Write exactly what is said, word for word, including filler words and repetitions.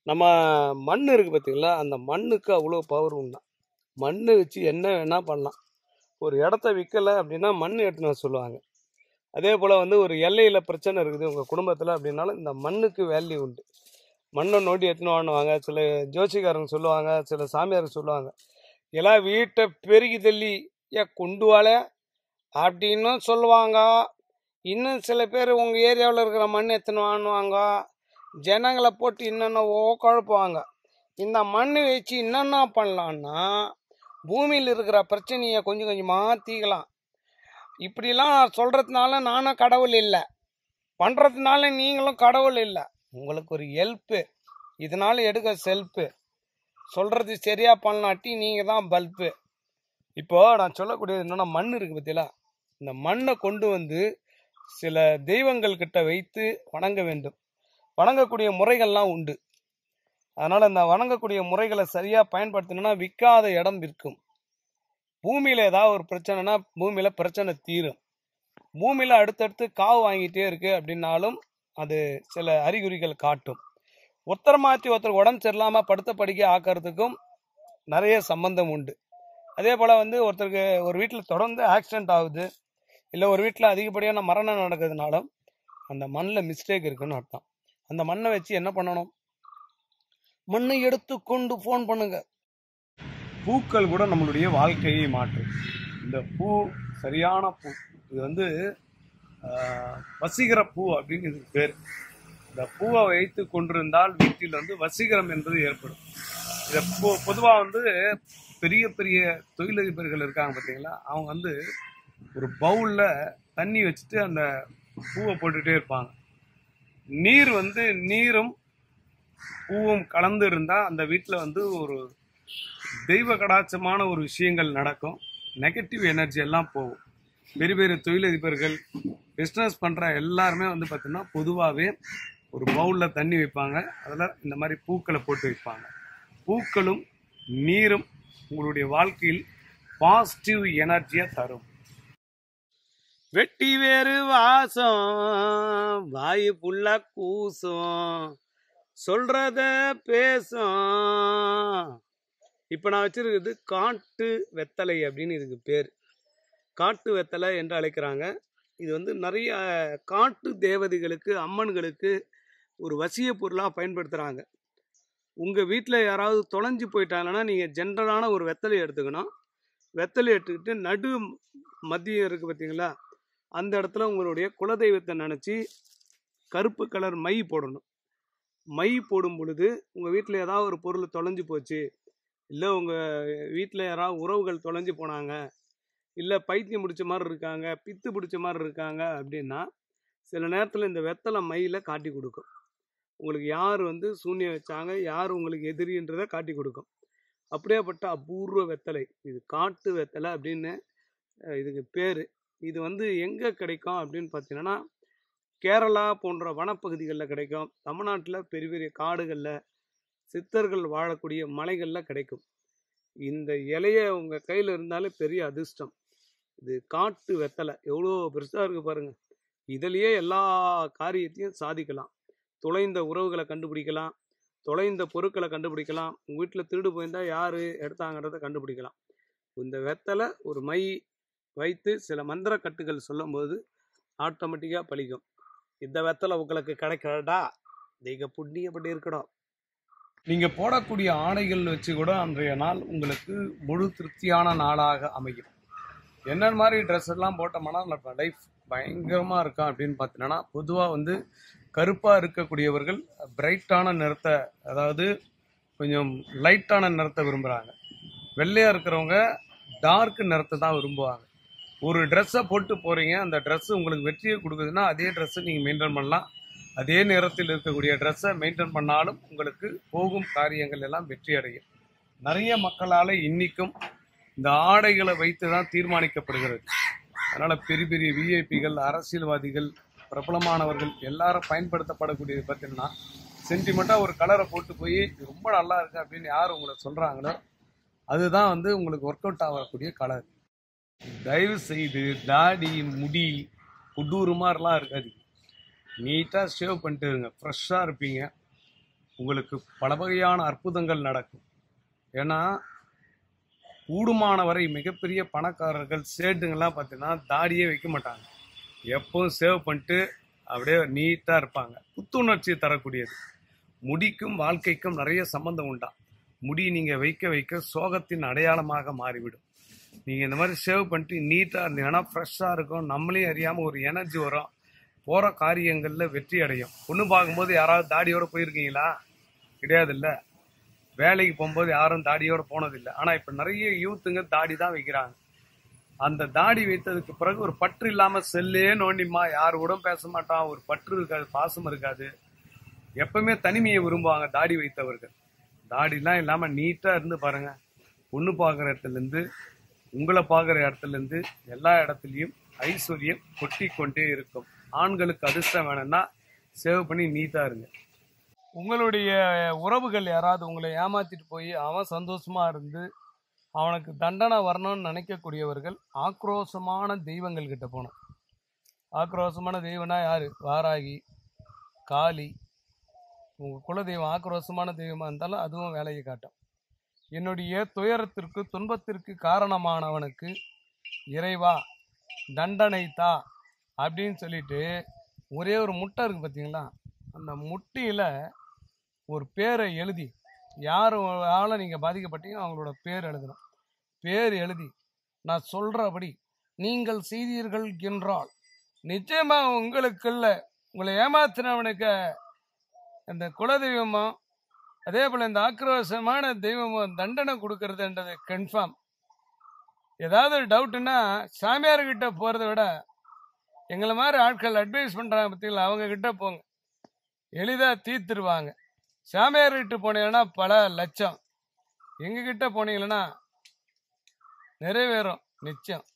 நம்ம மண் இருக்குது பார்த்தீங்களா, அந்த மண்ணுக்கு அவ்வளோ பவர் உண்டா. மண் வச்சு என்ன வேணால் பண்ணலாம். ஒரு இடத்த விற்கலை அப்படின்னா மண் எடுத்துன்னு வர சொல்லுவாங்க. அதே போல் வந்து ஒரு எல்லையில் பிரச்சனை இருக்குது உங்கள் குடும்பத்தில் அப்படின்னாலும் இந்த மண்ணுக்கு வேல்யூ உண்டு. மண்ணை நோண்டி எடுத்துன்னு வாங்குவாங்க. சில ஜோசிக்காரங்க சொல்லுவாங்க, சில சாமியார் சொல்லுவாங்க, எல்லாம் வீட்டை பெருகி தள்ளி ஏ கொண்டு வாழ அப்படின்னும் சொல்லுவாங்க. இன்னும் சில பேர் உங்கள் ஏரியாவில் இருக்கிற மண் எடுத்துன்னு வாங்குவாங்க. ஜனங்களை போட்டு என்னென்னவோ குழப்புவாங்க. இந்த மண் வச்சு என்னென்ன பண்ணலான்னா பூமியில் இருக்கிற பிரச்சனையை கொஞ்சம் கொஞ்சமாக தீக்கலாம். இப்படிலாம் சொல்கிறதுனால நானும் கடவுள் இல்லை, பண்ணுறதுனால நீங்களும் கடவுள் இல்லை. உங்களுக்கு ஒரு ஹெல்ப்பு, இதனால எடுக்க செல்ஃபு. சொல்கிறது சரியாக பண்ணலாட்டி நீங்கள் தான் பல்பு. இப்போது நான் சொல்லக்கூடியது என்னென்னா, மண் இருக்குது பார்த்தீங்களா, இந்த மண்ணை கொண்டு வந்து சில தெய்வங்கள் கிட்ட வைத்து வணங்க வேண்டும். வணங்கக்கூடிய முறைகள்லாம் உண்டு. அதனால் இந்த வணங்கக்கூடிய முறைகளை சரியாக பயன்படுத்தணும்னா விற்காத இடம் விற்கும். பூமியில் ஏதாவது ஒரு பிரச்சனைனா பூமியில் பிரச்சனை தீரும். பூமியில் அடுத்தடுத்து காவு வாங்கிட்டே இருக்கு அப்படின்னாலும் அது சில அறிகுறிகள் காட்டும். ஒருத்தர் மாற்றி ஒருத்தர் உடம்பு சரியில்லாமல் படுத்த படிக்க ஆக்கிறதுக்கும் நிறைய சம்பந்தம் உண்டு. அதே போல் வந்து ஒருத்தருக்கு ஒரு வீட்டில் தொடர்ந்து ஆக்சிடென்ட் ஆகுது, இல்லை ஒரு வீட்டில் அதிகப்படியான மரணம் நடக்கிறதுனாலும் அந்த மண்ணில் மிஸ்டேக் இருக்குன்னு அர்த்தம். அந்த மண்ணை வச்சு என்ன பண்ணணும்? மண்ணை எடுத்து கொண்டு ஃபோன் பண்ணுங்க. பூக்கள் கூட நம்மளுடைய வாழ்க்கையை மாற்றும். இந்த பூ சரியான பூ, இது வந்து வசீகர பூ அப்படின்னு இதுக்கு பேர். இந்த பூவை வைத்து கொண்டிருந்தால் வீட்டில் வந்து வசீகரம் என்பது ஏற்படும். இதை பொ பொதுவாக வந்து பெரிய பெரிய தொழிலதிபர்கள் இருக்காங்க பார்த்தீங்களா, அவங்க வந்து ஒரு பவுலில் தண்ணி வச்சுட்டு அந்த பூவை போட்டுகிட்டே இருப்பாங்க. நீர் வந்து நீரும் பூவும் கலந்து இருந்தால் அந்த வீட்டில் வந்து ஒரு தெய்வ கடாட்சமான ஒரு விஷயங்கள் நடக்கும். நெகட்டிவ் எனர்ஜி எல்லாம் போகும். பெரிய பெரிய தொழிலதிபர்கள், பிஸ்னஸ் பண்ணுற எல்லாருமே வந்து பார்த்தீங்கன்னா பொதுவாகவே ஒரு பவுலில் தண்ணி வைப்பாங்க, அதில் இந்த மாதிரி பூக்களை போட்டு வைப்பாங்க. பூக்களும் நீரும் உங்களுடைய வாழ்க்கையில் பாசிட்டிவ் எனர்ஜியை தரும். வெட்டி வேறு வாசம், வாயு புள்ள கூசும், சொல்றத பேசும். இப்போ நான் வச்சிருக்கிறது காட்டு வெத்தலை அப்படின்னு இதுக்கு பேர். காட்டு வெத்தலை என்று அழைக்கிறாங்க. இது வந்து நிறைய காட்டு தேவதைகளுக்கு, அம்மன்களுக்கு ஒரு வசிய பொருளாக பயன்படுத்துகிறாங்க. உங்கள் வீட்டில் யாராவது தொலைஞ்சு போயிட்டாங்கன்னா நீங்கள் ஜென்ரலான ஒரு வெத்தலை எடுத்துக்கணும். வெத்தலை எடுத்துக்கிட்டு நடு மத்தியம் இருக்குது பார்த்தீங்களா, அந்த இடத்துல உங்களுடைய குலதெய்வத்தை நினச்சி கருப்பு கலர் மை போடணும். மை போடும் பொழுது உங்கள் வீட்டில் ஏதாவது ஒரு பொருள் தொலைஞ்சு போச்சு, இல்லை உங்கள் வீட்டில் யாராவது உறவுகள் தொலைஞ்சு போனாங்க, இல்லை பைத்தியம் பிடிச்ச மாதிரி இருக்காங்க, பித்து பிடிச்ச மாதிரி இருக்காங்க அப்படின்னா சில நேரத்தில் இந்த வெத்தலை மையில் காட்டி கொடுக்கும். உங்களுக்கு யார் வந்து சூன்யம் வச்சாங்க, யார் உங்களுக்கு எதிரின்றதை காட்டி கொடுக்கும். அப்படியேப்பட்ட அபூர்வ வெத்தலை இது காட்டு வெத்தலை அப்படின்னு இதுக்கு பேர். இது வந்து எங்கே கிடைக்கும் அப்படின்னு பார்த்தீங்கன்னா, கேரளா போன்ற வனப்பகுதிகளில் கிடைக்கும். தமிழ்நாட்டில் பெரிய பெரிய காடுகளில், சித்தர்கள் வாழக்கூடிய மலைகளில் கிடைக்கும். இந்த இலையை உங்கள் கையில் இருந்தாலே பெரிய அதிர்ஷ்டம். இது காட்டு வெத்தலை எவ்வளோ பெருசாக இருக்குது பாருங்கள். இதிலேயே எல்லா காரியத்தையும் சாதிக்கலாம். தொலைந்த உறவுகளை கண்டுபிடிக்கலாம், தொலைந்த பொருட்களை கண்டுபிடிக்கலாம், உங்கள் வீட்டில் திருடு போயிருந்தால் யார் எடுத்தாங்கிறத கண்டுபிடிக்கலாம். இந்த வெத்தலை ஒரு மை வைத்து சில மந்திர கட்டுகள் சொல்லும்போது ஆட்டோமேட்டிக்காக பழிக்கும். இந்த வெத்தலை உங்களுக்கு கிடைக்கிறடா, நீங்கள் புண்ணியப்பட்டு இருக்கணும். நீங்கள் போடக்கூடிய ஆடைகள் வச்சு கூட அன்றைய நாள் உங்களுக்கு முழு திருப்தியான நாளாக அமையும். என்ன மாதிரி ட்ரெஸ் எல்லாம் போட்டோம்னா நம்ம லைஃப் பயங்கரமாக இருக்கும் அப்படின்னு பார்த்தீங்கன்னா, பொதுவாக வந்து கருப்பாக இருக்கக்கூடியவர்கள் பிரைட்டான நிறத்தை, அதாவது கொஞ்சம் லைட்டான நிறத்தை விரும்புகிறாங்க. வெள்ளையாக இருக்கிறவங்க டார்க் நிறத்தை தான் விரும்புவாங்க. ஒரு ட்ரெஸ்ஸை போட்டு போகிறீங்க, அந்த ட்ரெஸ்ஸு உங்களுக்கு வெற்றியை கொடுக்குதுன்னா அதே ட்ரெஸ்ஸை நீங்கள் மெயின்டைன் பண்ணலாம். அதே நேரத்தில் இருக்கக்கூடிய ட்ரெஸ்ஸை மெயின்டைன் பண்ணாலும் உங்களுக்கு போகும் காரியங்கள் எல்லாம் வெற்றி அடையும். நிறைய மக்களால் இன்றைக்கும் இந்த ஆடைகளை வைத்து தான் தீர்மானிக்கப்படுகிறது. அதனால் பெரிய பெரிய விஐபிகள், அரசியல்வாதிகள், பிரபலமானவர்கள் எல்லாரும் பயன்படுத்தப்படக்கூடியது பார்த்தீங்கன்னா, சென்டிமெண்ட்டாக ஒரு கலரை போட்டு போய் ரொம்ப நல்லா இருக்கு அப்படின்னு யார் உங்களை சொல்கிறாங்களோ அதுதான் வந்து உங்களுக்கு ஒர்க் அவுட் ஆகக்கூடிய கலர். தயவு செய்து தாடி, முடி கொடூர மாதிரிலாம் இருக்காது. நீட்டாக ஷேவ் பண்ணிட்டு இருங்க, ஃப்ரெஷ்ஷாக இருப்பீங்க. உங்களுக்கு பல வகையான அற்புதங்கள் நடக்கும். ஏன்னா கூடுமான வரை மிகப்பெரிய பணக்காரர்கள் சேட்டுங்கள்லாம் பார்த்தீங்கன்னா தாடியே வைக்க மாட்டாங்க. எப்பவும் சேவ் பண்ணிட்டு அப்படியே நீட்டாக இருப்பாங்க. புத்துணர்ச்சியை தரக்கூடியது. முடிக்கும் வாழ்க்கைக்கும் நிறைய சம்பந்தம் உண்டா. முடி நீங்கள் வைக்க வைக்க சோகத்தின் அடையாளமாக மாறிவிடும். நீங்கள் இந்த மாதிரி சேவ் பண்ணிட்டு நீட்டாக இருந்தீங்கன்னா ஃப்ரெஷ்ஷாக இருக்கும். நம்மளையும் அறியாமல் ஒரு எனர்ஜி வரும். போகிற காரியங்களில் வெற்றி அடையும். பொண்ணு பார்க்கும்போது யாராவது தாடியோடு போயிருக்கீங்களா? கிடையாது. இல்லை, வேலைக்கு போகும்போது யாரும் தாடியோடு போனதில்லை. ஆனால் இப்போ நிறைய யூத்துங்க தாடி தான் வைக்கிறாங்க. அந்த தாடி வைத்ததுக்கு பிறகு ஒரு பற்று இல்லாமல் செல்லே நோண்டிமா, யாரு கூட பேச மாட்டான், ஒரு பற்று இருக்காது, பாசம் இருக்காது. எப்பவுமே தனிமையை விரும்புவாங்க தாடி வைத்தவர்கள். தாடிலாம் இல்லாமல் நீட்டாக இருந்து பாருங்க. பொண்ணு பார்க்குற இடத்துலேருந்து உங்களை பார்க்குற இடத்துலேருந்து எல்லா இடத்துலையும் ஐஸ்வர்யம் கொட்டி கொண்டே இருக்கும். ஆண்களுக்கு அதிர்ஷ்டம் வேணும்னா சேவ் பண்ணி நீட்டாக இருங்க. உங்களுடைய உறவுகள் யாராவது உங்களை ஏமாத்திட்டு போய் அவன் சந்தோஷமா இருந்து அவனுக்கு தண்டனை வரணும்னு நினைக்கக்கூடியவர்கள் ஆக்ரோஷமான தெய்வங்கள் கிட்ட போகணும். ஆக்ரோஷமான தெய்வம்னா யாரு? வாராகி, காளி. உங்கள் குலதெய்வம் ஆக்ரோஷமான தெய்வமாக இருந்தாலும் அதுவும் வேலையை காட்டும். என்னுடைய துயரத்திற்கு துன்பத்திற்கு காரணமானவனுக்கு இறைவா தண்டனை தா அப்படின்னு சொல்லிட்டு ஒரே ஒரு முட்டை இருக்குது பார்த்தீங்களா, அந்த முட்டையில் ஒரு பேரை எழுதி, யாரால நீங்கள் பாதிக்கப்பட்டீங்க அவங்களோட பேர் எழுதணும். பேர் எழுதி நான் சொல்கிறபடி நீங்கள் செய்தீர்கள் என்றால் நிச்சயமாக உங்களுக்கு இல்லை, உங்களை ஏமாத்தினவனுக்கு இந்த குலதெய்வமோ அதே போல் இந்த ஆக்ரோஷமான தெய்வமோ தண்டனை கொடுக்கறதுன்றது கன்ஃபார்ம். ஏதாவது டவுட்டுன்னா சாமியார்கிட்ட போகிறத விட எங்களை மாதிரி ஆட்கள் அட்வைஸ் பண்ணுறாங்க பார்த்தீங்களா, அவங்கக்கிட்ட போங்க, எளிதாக தீர்த்துருவாங்க. சாமியார்கிட்ட போனீங்கன்னா பல லட்சம், எங்ககிட்ட போனீங்கன்னா நிறைவேறும் நிச்சயம்.